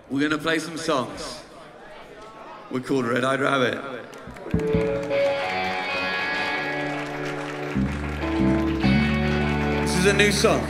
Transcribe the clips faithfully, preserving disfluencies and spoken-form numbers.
We're going to play some songs. We're called Red Eyed Rabbit. This is a new song.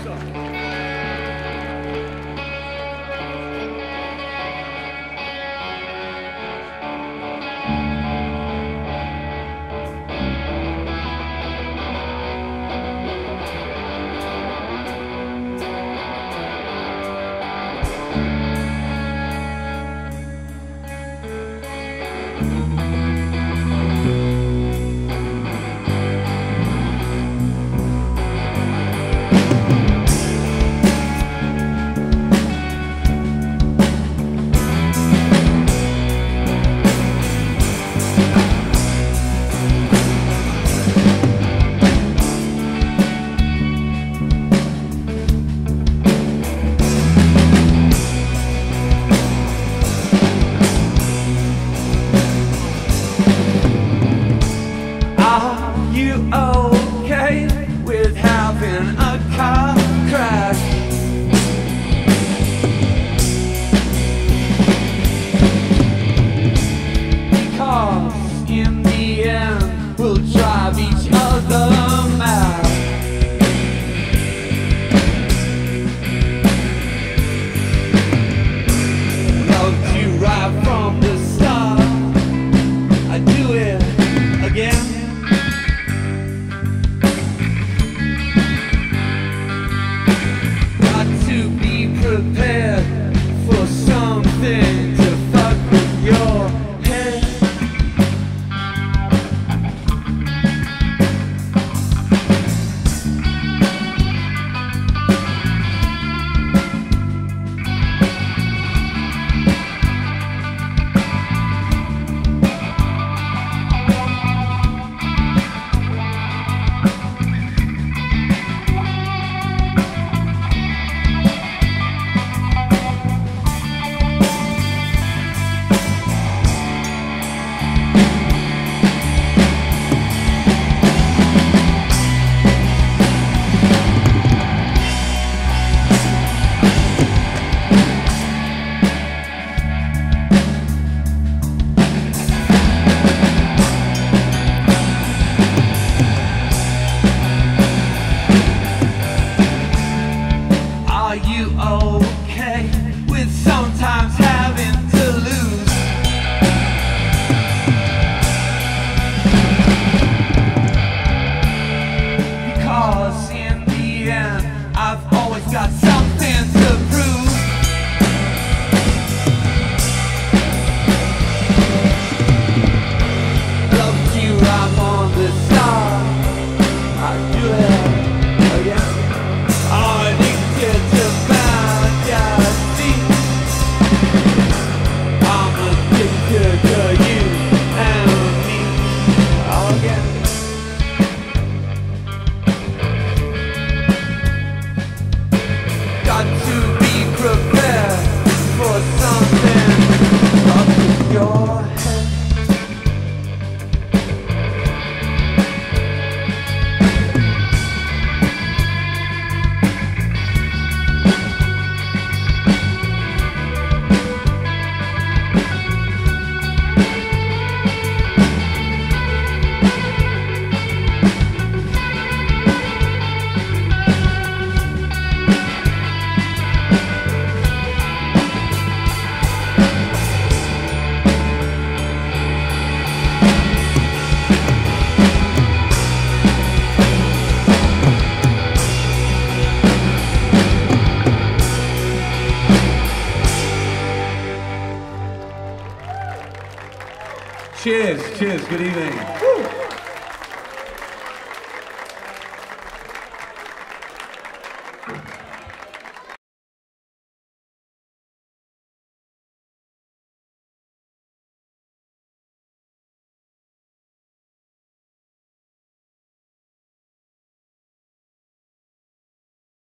Okay with having a car crash? Because in the end we'll drive each other mad. Loved you right from the start. I'd do it again. Prepared for something to fuck with your head. Are you okay with sometimes having to lose? Because in the end I've always got something to prove. Loved you, I'm on the star. I do it again. I addicted to fantasy. I'm addicted to you and me again. Got to be prepared for something up in your head. Cheers, cheers, good evening. Woo.